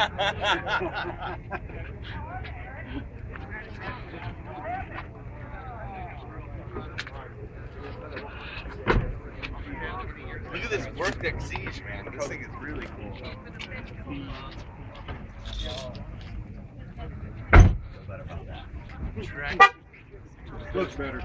Look at this work deck Siege, man. This thing is really cool. Feel better about that. Looks better.